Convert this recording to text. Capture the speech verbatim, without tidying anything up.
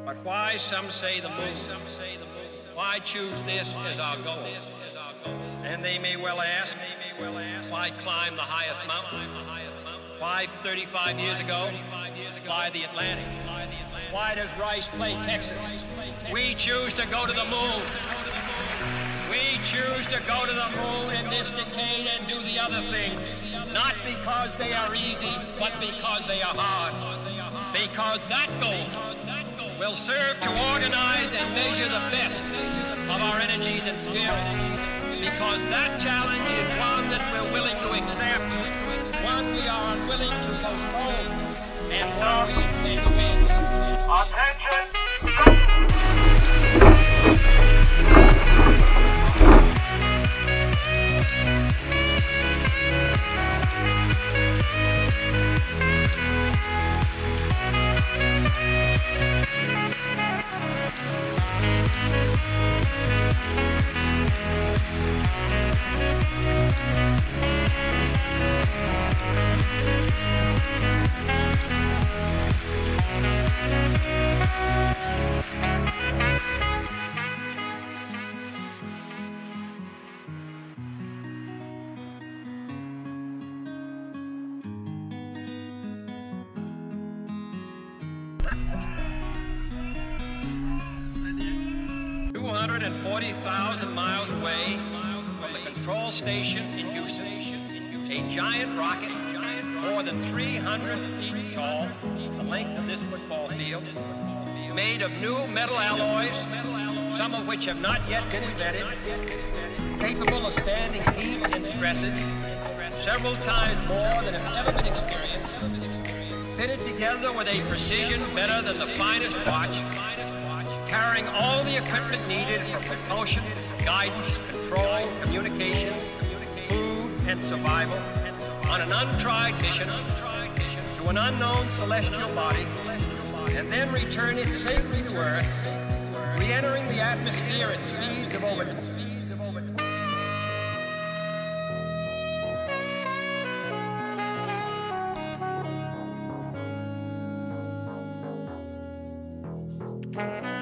But why, some say the moon? Why choose this as our goal? And they may well ask, why climb the highest mountain? Why, thirty-five years ago, fly the Atlantic? Why does Rice play Texas? We choose to go to the moon. We choose to go to the moon in this decade and do the other things, not because they are easy, but because they are hard. Because that goal will serve to organize and measure the best of our energies and skills. Because that challenge is one that we're willing to accept, one we are unwilling to postpone, and one we may win. Attention! two hundred forty thousand miles away from the control station in Houston, a giant rocket, more than three hundred feet tall, the length of this football field, made of new metal alloys, some of which have not yet been invented, capable of standing heat and stresses, several times more than have ever been experienced, fitted together with a precision better than the finest watch, carrying all the equipment needed for propulsion, guidance, control, communications, food, and survival on an untried mission to an unknown celestial body, and then return it safely to Earth, re-entering the atmosphere at speeds of over Thank you.